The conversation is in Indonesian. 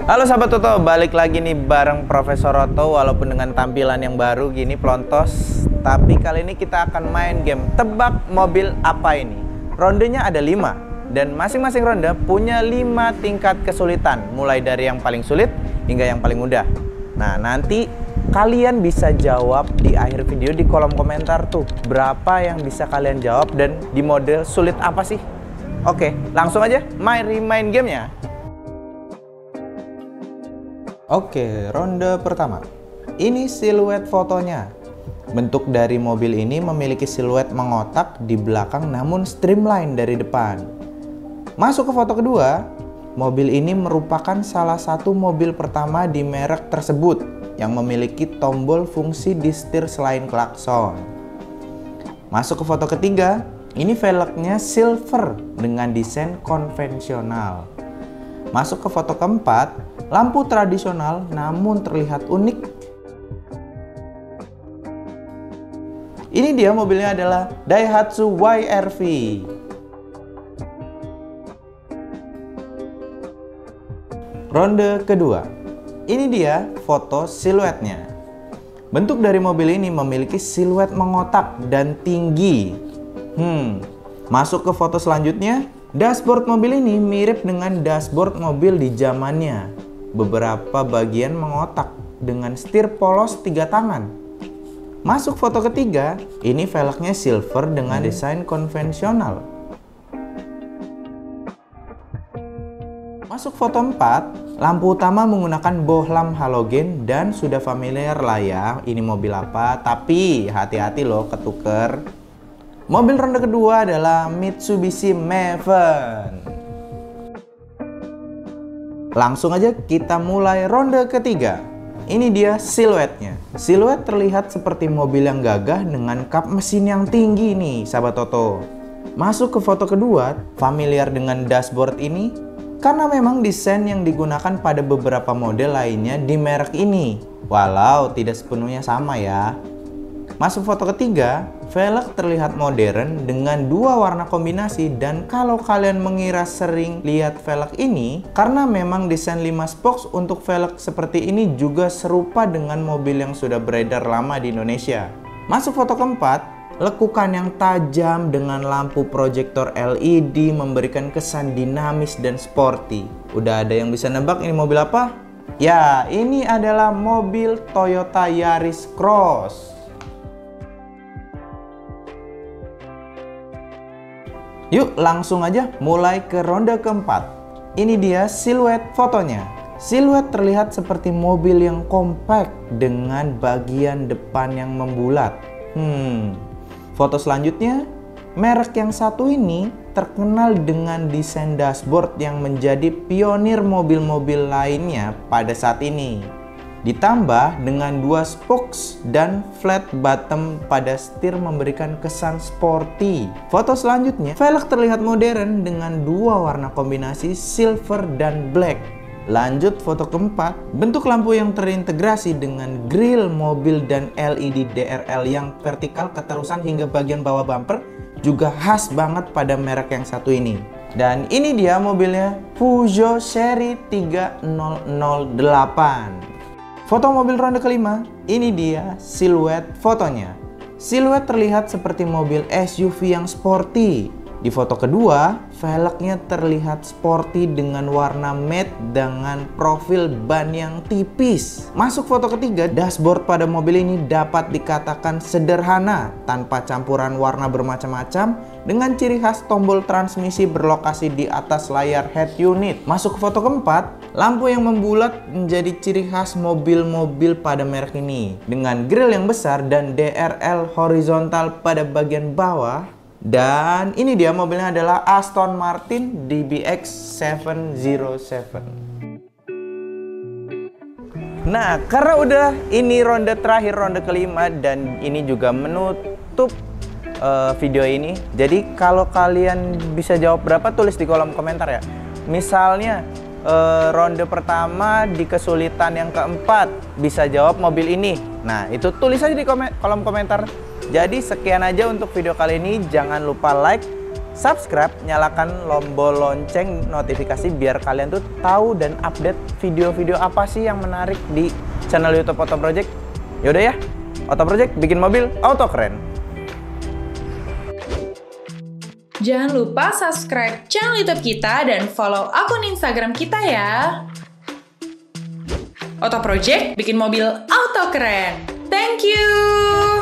Halo sahabat Toto, balik lagi nih bareng Profesor Otto. Walaupun dengan tampilan yang baru gini pelontos, tapi kali ini kita akan main game tebak mobil apa ini. Rondenya ada 5 dan masing-masing ronde punya 5 tingkat kesulitan, mulai dari yang paling sulit hingga yang paling mudah. Nah, nanti kalian bisa jawab di akhir video di kolom komentar tuh, berapa yang bisa kalian jawab dan di model sulit apa sih. Oke, langsung aja main gamenya. Oke, ronde pertama. Ini siluet fotonya. Bentuk dari mobil ini memiliki siluet mengotak di belakang namun streamline dari depan. Masuk ke foto kedua. Mobil ini merupakan salah satu mobil pertama di merek tersebut yang memiliki tombol fungsi di setir selain klakson. Masuk ke foto ketiga. Ini velgnya silver dengan desain konvensional. Masuk ke foto keempat, lampu tradisional namun terlihat unik. Ini dia mobilnya adalah Daihatsu YR-V. Ronde kedua. Ini dia foto siluetnya. Bentuk dari mobil ini memiliki siluet mengotak dan tinggi. Masuk ke foto selanjutnya. Dashboard mobil ini mirip dengan dashboard mobil di zamannya. Beberapa bagian mengotak dengan setir polos 3 tangan. Masuk foto ketiga, ini velgnya silver dengan desain konvensional. Masuk foto 4, lampu utama menggunakan bohlam halogen dan sudah familiar lah ya ini mobil apa, tapi hati-hati loh ketuker. Mobil ronde kedua adalah Mitsubishi Maven. Langsung aja kita mulai ronde ketiga. Ini dia siluetnya. Siluet terlihat seperti mobil yang gagah dengan kap mesin yang tinggi nih, sahabat Toto. Masuk ke foto kedua, familiar dengan dashboard ini karena memang desain yang digunakan pada beberapa model lainnya di merek ini, walau tidak sepenuhnya sama ya. Masuk foto ketiga, velg terlihat modern dengan 2 warna kombinasi, dan kalau kalian mengira sering lihat velg ini, karena memang desain 5 spokes untuk velg seperti ini juga serupa dengan mobil yang sudah beredar lama di Indonesia. Masuk foto keempat, lekukan yang tajam dengan lampu proyektor LED memberikan kesan dinamis dan sporty. Udah ada yang bisa nebak ini mobil apa? Ya, ini adalah mobil Toyota Yaris Cross. Yuk langsung aja mulai ke ronde keempat. Ini dia siluet fotonya. Siluet terlihat seperti mobil yang kompak dengan bagian depan yang membulat. Foto selanjutnya, merek yang satu ini terkenal dengan desain dashboard yang menjadi pionir mobil-mobil lainnya pada saat ini. Ditambah dengan 2 spokes dan flat bottom pada setir memberikan kesan sporty. Foto selanjutnya, velg terlihat modern dengan 2 warna kombinasi silver dan black. Lanjut foto keempat, bentuk lampu yang terintegrasi dengan grill mobil dan LED DRL yang vertikal keterusan hingga bagian bawah bumper juga khas banget pada merek yang satu ini. Dan ini dia mobilnya, Peugeot seri 3008. Foto mobil ronde kelima, ini dia siluet fotonya. Siluet terlihat seperti mobil SUV yang sporty. Di foto kedua, velgnya terlihat sporty dengan warna matte dengan profil ban yang tipis. Masuk foto ketiga, dashboard pada mobil ini dapat dikatakan sederhana tanpa campuran warna bermacam-macam dengan ciri khas tombol transmisi berlokasi di atas layar head unit. Masuk ke foto keempat, lampu yang membulat menjadi ciri khas mobil-mobil pada merek ini dengan grill yang besar dan DRL horizontal pada bagian bawah. Dan ini dia mobilnya adalah Aston Martin DBX 707. Nah, karena udah ini ronde terakhir, ronde kelima, dan ini juga menutup video ini. Jadi kalau kalian bisa jawab berapa, tulis di kolom komentar ya. Misalnya ronde pertama di kesulitan yang keempat bisa jawab mobil ini. Nah, itu tulis aja di kolom komentar. Jadi sekian aja untuk video kali ini. Jangan lupa like, subscribe, nyalakan tombol lonceng notifikasi biar kalian tuh tahu dan update video-video apa sih yang menarik di channel YouTube Auto Project. Yaudah ya, Auto Project bikin mobil auto keren. Jangan lupa subscribe channel YouTube kita dan follow akun Instagram kita ya. Auto Project bikin mobil auto keren. Thank you.